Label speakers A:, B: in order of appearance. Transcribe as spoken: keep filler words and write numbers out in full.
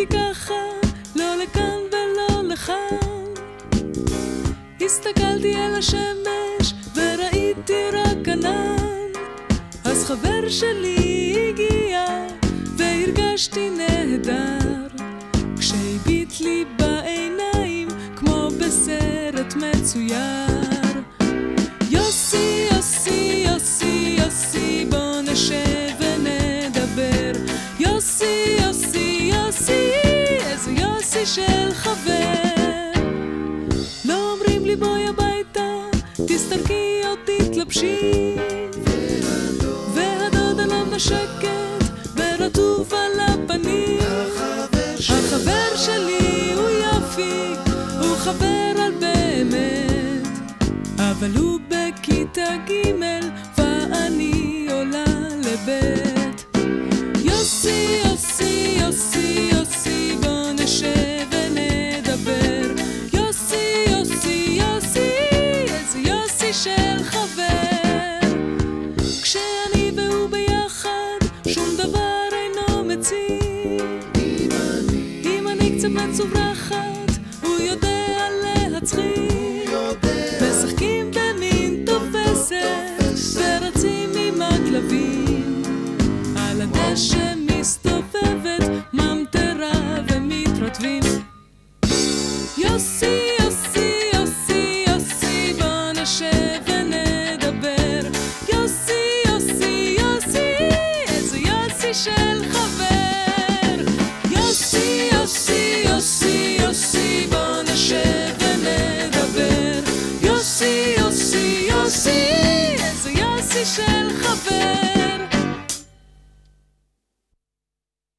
A: הייתי ככה, לא לכאן ולא לכאן. הסתכלתי על השמש וראיתי רק ענן. אז חבר שלי הגיע והרגשתי נהדר, כשהביט לי בעיניים כמו בסרט מצויר. יוסי, יוסי, יוסי, יוסי, בוא נשב ונדבר. יוסי, יוסי, יוסי, איזה יוסי של חבר. לא אומרים לי בואי הביתה, תסתלקי או תתלבשי, והדוד עליו נשקת ורטוב על הפנים. החבר שלי הוא יופי, הוא חבר על באמת, אבל הוא בכיתה ג' ואני עולה לבית. יוסי, יוסי, יוסי, יוסי, בוא נשב ונדבר. יוסי, יוסי, יוסי, איזה יוסי של חבר. כשאני והוא ביחד שום דבר אינו מציב. אם אני קצת מצוברחת הוא יודע להצחיק. משחקים במין תופסת ורצים עם הכלבים, על הדשא מסתובבת ממטרה ומתרטבים. יוסי, יוסי, יוסי, יוסי, בוא נשב ונדבר. יוסי, יוסי, יוסי, איזה יוסי של חבר. יוסי, יוסי, יוסי, יוסי, בוא נשב ונדבר. יוסי, יוסי, יוסי, איזה יוסי של